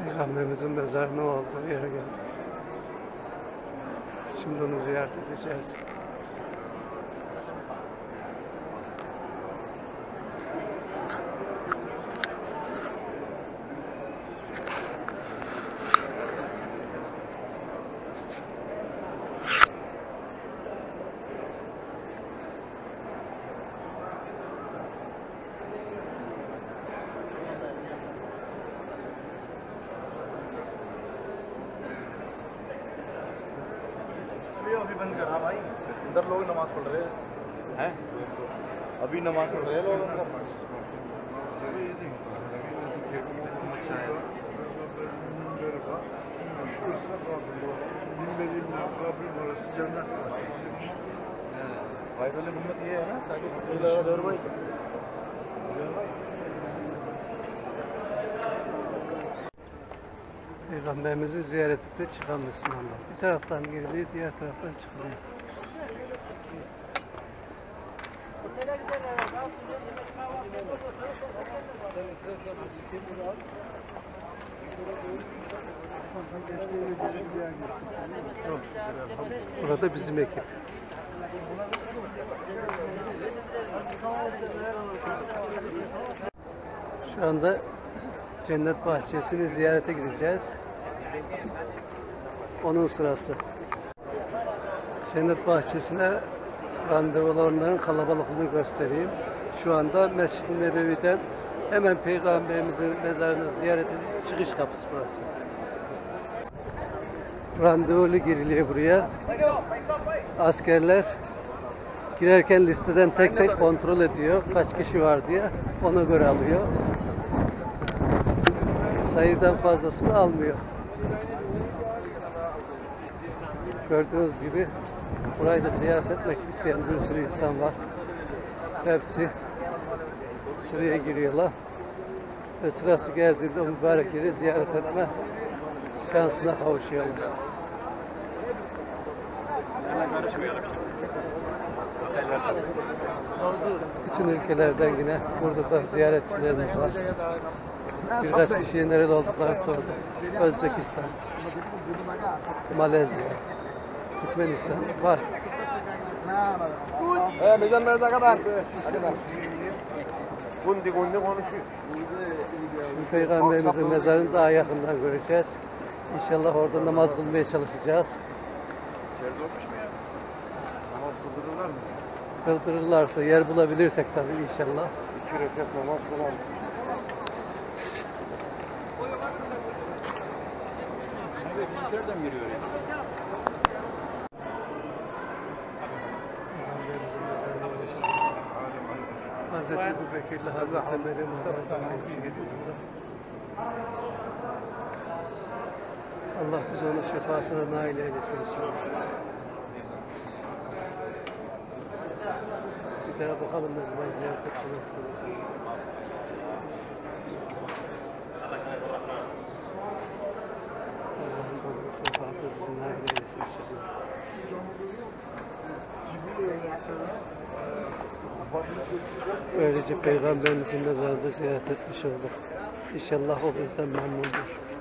Peygamberimizin mezarının olduğu yere geldik. Şimdi onu ziyaret edeceğiz. अभी बंद करा भाई, इधर लोग नमाज पढ़ रहे हैं, अभी नमाज पढ़ रहे हैं लोग अंदर। भाई वाले हिम्मत ये है ना ताकि भाई Peygamberimizi ziyaret edip çıkan Müslümanlar. Bir taraftan giriliyor, diğer taraftan çıkılıyor. Burada bizim ekip. Şu anda Cennet Bahçesi'ni ziyarete gideceğiz. Onun sırası. Cennet Bahçesi'ne randevu olanların kalabalıklığını göstereyim. Şu anda Mescid-i Nebevi'den hemen Peygamberimizin mezarını ziyaret edip çıkış kapısı burası. Randevulu giriliyor buraya. Askerler girerken listeden tek tek kontrol ediyor. Kaç kişi var diye. Ona göre alıyor. Sayıdan fazlasını almıyor. Gördüğünüz gibi burayı da ziyaret etmek isteyen bir sürü insan var. Hepsi sıraya giriyorlar. Ve sırası geldiğinde o mübarek yeri ziyaret etme şansına kavuşuyorlar. Bütün ülkelerden yine burada da ziyaretçilerimiz var. Birkaç kişiye nerede olduklarını sorduk. Özbekistan, Malezya, Türkmenistan var. Bizden mezar kadar. Gundi konuşuyor. Şimdi Peygamberimizin mezarını daha yakından göreceğiz. İnşallah orada namaz kılmaya çalışacağız. İçeride olmuş mu ya? Namaz kıldırırlar mı? Kıldırırlarsa, yer bulabilirsek tabii inşallah. 2 rekat namaz kılalım. Nereden giriyor ya? Hazreti Ebu Bekir'le Hazreti Ömer'in Allah bizi onun şefaatine nail eylesin inşallah. Bir daha bakalım ne zaman ziyaret etmemiz gerekiyor. Allah'ın doğru şefaatine bizi nail eylesin inşallah. Böylece Peygamberimizin mezarını ziyaret etmiş olduk. İnşallah o bizden memnundur.